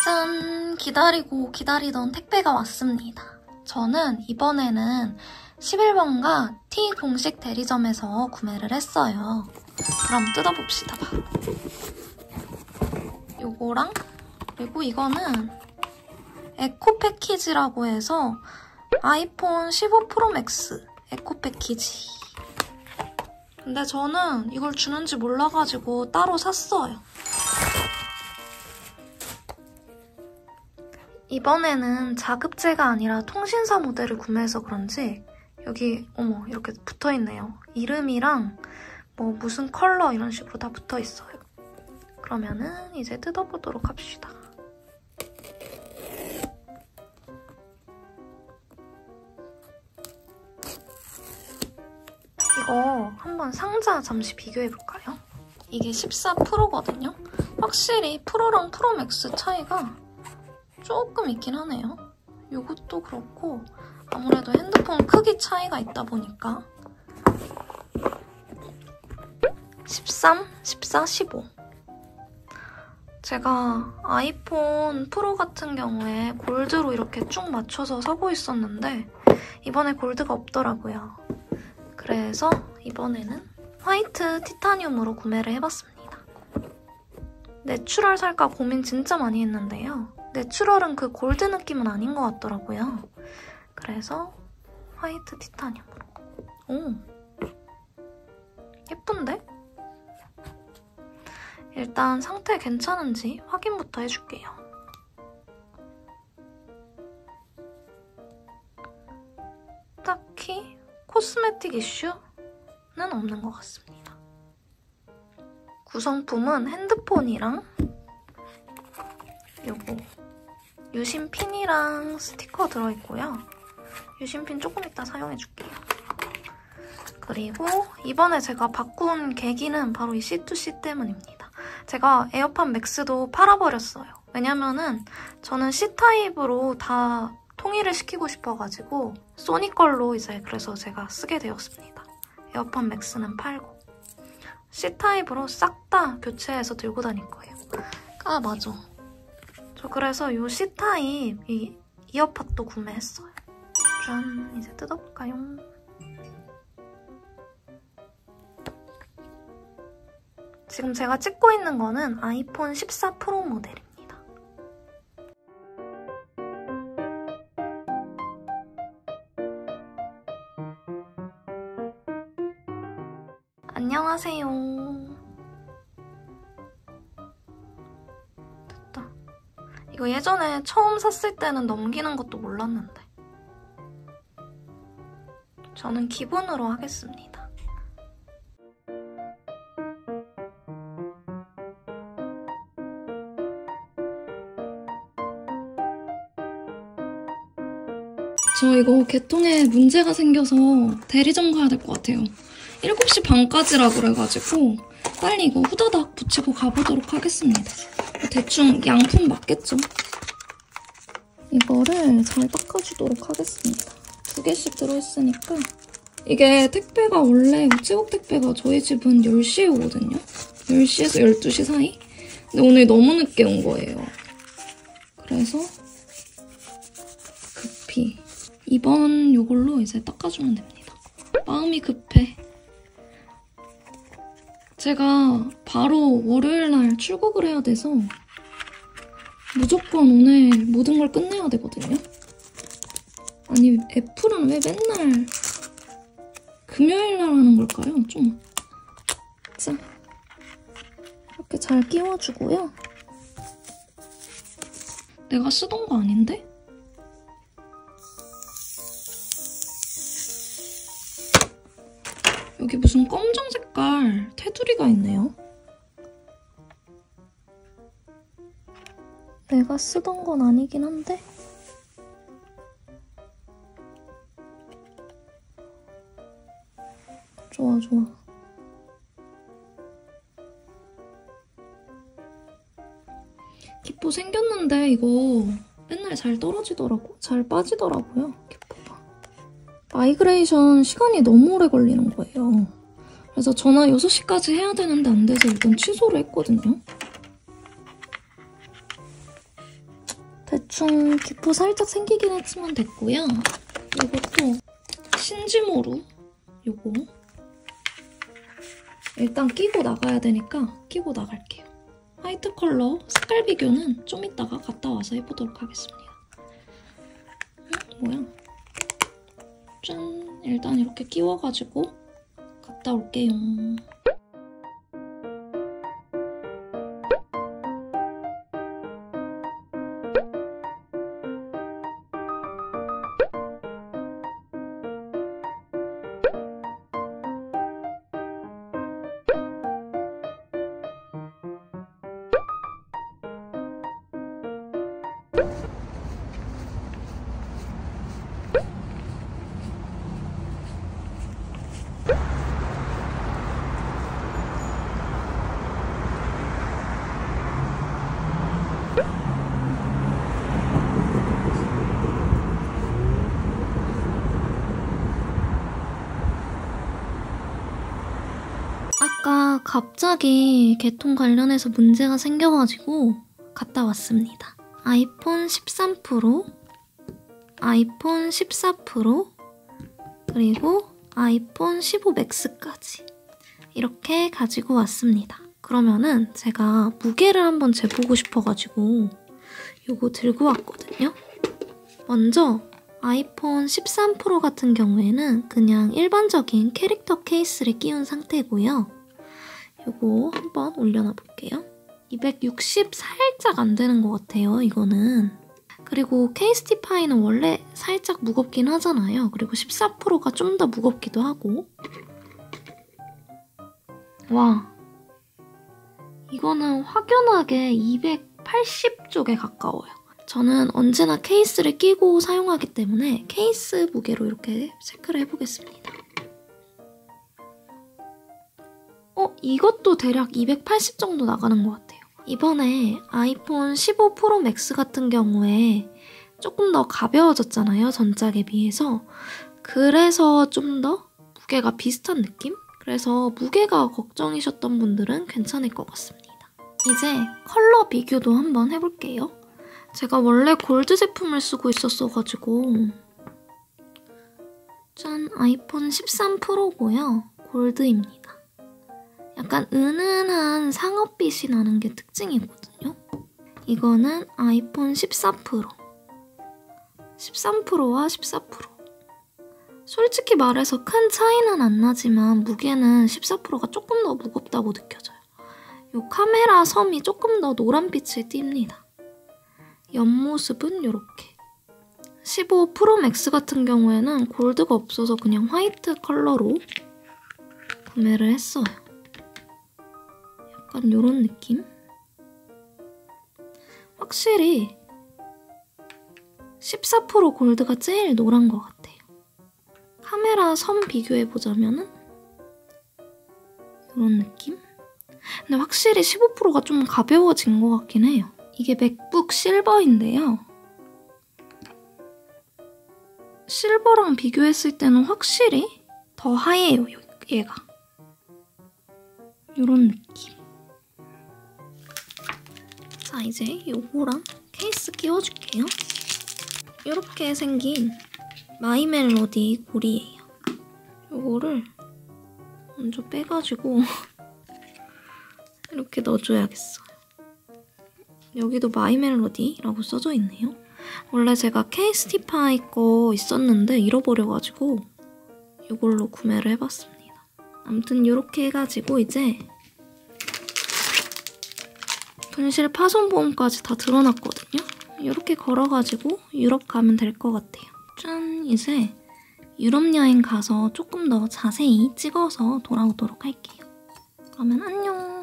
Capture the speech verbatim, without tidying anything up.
짠! 기다리고 기다리던 택배가 왔습니다. 저는 이번에는 십일 번가 T 공식 대리점에서 구매를 했어요. 그럼 뜯어봅시다. 바로. 요거랑 그리고 이거는 에코 패키지라고 해서 아이폰 십오 프로 맥스 에코 패키지. 근데 저는 이걸 주는지 몰라가지고 따로 샀어요. 이번에는 자급제가 아니라 통신사 모델을 구매해서 그런지 여기 어머 이렇게 붙어있네요. 이름이랑 뭐 무슨 컬러 이런 식으로 다 붙어있어요. 그러면은 이제 뜯어보도록 합시다. 이거 한번 상자 잠시 비교해볼까요? 이게 십사 프로거든요? 확실히 프로랑 프로맥스 차이가 조금 있긴 하네요. 이것도 그렇고 아무래도 핸드폰 크기 차이가 있다 보니까 십삼, 십사, 십오 제가 아이폰 프로 같은 경우에 골드로 이렇게 쭉 맞춰서 사고 있었는데 이번에 골드가 없더라고요. 그래서 이번에는 화이트 티타늄으로 구매를 해봤습니다. 내추럴 살까 고민 진짜 많이 했는데요. 내추럴은 그 골드 느낌은 아닌 것 같더라고요. 그래서 화이트 티타늄으로. 오, 예쁜데? 일단 상태 괜찮은지 확인부터 해줄게요. 딱히 코스메틱 이슈는 없는 것 같습니다. 구성품은 핸드폰이랑 요거 유심핀이랑 스티커 들어있고요. 유심핀 조금 이따 사용해줄게요. 그리고 이번에 제가 바꾼 계기는 바로 이 씨 투 씨 때문입니다. 제가 에어팟 맥스도 팔아버렸어요. 왜냐면은 저는 C타입으로 다 통일을 시키고 싶어가지고 소니 걸로 이제 그래서 제가 쓰게 되었습니다. 에어팟 맥스는 팔고 C타입으로 싹 다 교체해서 들고 다닐 거예요. 아 맞아. 저 그래서 이 C타입 이 이어팟도 구매했어요. 짠! 이제 뜯어볼까요? 지금 제가 찍고 있는 거는 아이폰 십사 프로 모델입니다. 안녕하세요. 됐다. 이거 예전에 처음 샀을 때는 넘기는 것도 몰랐는데. 저는 기본으로 하겠습니다. 저 이거 개통에 문제가 생겨서 대리점 가야 될 것 같아요. 일곱 시 반까지라 그래가지고 빨리 이거 후다닥 붙이고 가보도록 하겠습니다. 대충 양품 맞겠죠? 이거를 잘 닦아주도록 하겠습니다. 두 개씩 들어있으니까. 이게 택배가 원래 우체국 택배가 저희 집은 열 시에 오거든요? 열 시에서 열두 시 사이? 근데 오늘 너무 늦게 온 거예요. 그래서 급히 이번 요걸로 이제 닦아주면 됩니다. 마음이 급해. 제가 바로 월요일날 출국을 해야 돼서 무조건 오늘 모든 걸 끝내야 되거든요. 아니 애플은 왜 맨날 금요일날 하는 걸까요? 좀 자, 이렇게 잘 끼워주고요. 내가 쓰던 거 아닌데? 여기 무슨 검정 색깔 테두리가 있네요. 내가 쓰던 건 아니긴 한데 좋아 좋아. 기포 생겼는데 이거 맨날 잘 떨어지더라고. 잘 빠지더라고요. 기포가. 마이그레이션 시간이 너무 오래 걸리는 거예요. 그래서 전화 여섯 시까지 해야 되는데 안 돼서 일단 취소를 했거든요. 대충 기포 살짝 생기긴 했지만 됐고요. 이것도 신지모루 요거 일단 끼고 나가야 되니까 끼고 나갈게요. 화이트 컬러 색깔 비교는 좀 이따가 갔다 와서 해보도록 하겠습니다. 어? 뭐야? 짠! 일단 이렇게 끼워가지고 갔다 올게요. 아까 갑자기 개통 관련해서 문제가 생겨가지고 갔다 왔습니다. 아이폰 십삼 프로, 아이폰 십사 프로, 그리고 아이폰 십오 맥스까지 이렇게 가지고 왔습니다. 그러면은 제가 무게를 한번 재보고 싶어가지고 이거 들고 왔거든요. 먼저 아이폰 십삼 프로 같은 경우에는 그냥 일반적인 캐릭터 케이스를 끼운 상태고요. 이거 한번 올려놔 볼게요. 이백육십 살짝 안 되는 것 같아요, 이거는. 그리고 케이스티파이는 원래 살짝 무겁긴 하잖아요. 그리고 십사 프로가 좀 더 무겁기도 하고. 와, 이거는 확연하게 이백팔십 쪽에 가까워요. 저는 언제나 케이스를 끼고 사용하기 때문에 케이스 무게로 이렇게 체크를 해보겠습니다. 어? 이것도 대략 이백팔십 정도 나가는 것 같아요. 이번에 아이폰 십오 프로 맥스 같은 경우에 조금 더 가벼워졌잖아요, 전작에 비해서. 그래서 좀 더 무게가 비슷한 느낌? 그래서 무게가 걱정이셨던 분들은 괜찮을 것 같습니다. 이제 컬러 비교도 한번 해볼게요. 제가 원래 골드 제품을 쓰고 있었어가지고 짠! 아이폰 십삼 프로고요. 골드입니다. 약간 은은한 상업빛이 나는 게 특징이거든요. 이거는 아이폰 십사 프로. 십삼 프로와 십사 프로. 솔직히 말해서 큰 차이는 안 나지만 무게는 십사 프로가 조금 더 무겁다고 느껴져요. 이 카메라 섬이 조금 더 노란빛을 띱니다. 옆모습은 이렇게. 십오 프로 맥스 같은 경우에는 골드가 없어서 그냥 화이트 컬러로 구매를 했어요. 약간 이런 느낌? 확실히 십사 프로 골드가 제일 노란 것 같아요. 카메라 섬 비교해보자면은 이런 느낌? 근데 확실히 십오 프로가 좀 가벼워진 것 같긴 해요. 이게 맥북 실버인데요. 실버랑 비교했을 때는 확실히 더 하얘요, 얘가. 이런 느낌. 자, 이제 요거랑 케이스 끼워줄게요. 이렇게 생긴 마이멜로디 고리예요. 요거를 먼저 빼가지고 이렇게 넣어줘야겠어요. 여기도 마이멜로디라고 써져 있네요. 원래 제가 케이스티파이 거 있었는데 잃어버려가지고 이걸로 구매를 해봤습니다. 아무튼 이렇게 해가지고 이제 분실 파손 보험까지 다 들어놨거든요. 이렇게 걸어가지고 유럽 가면 될 것 같아요. 짠! 이제 유럽 여행 가서 조금 더 자세히 찍어서 돌아오도록 할게요. 그러면 안녕!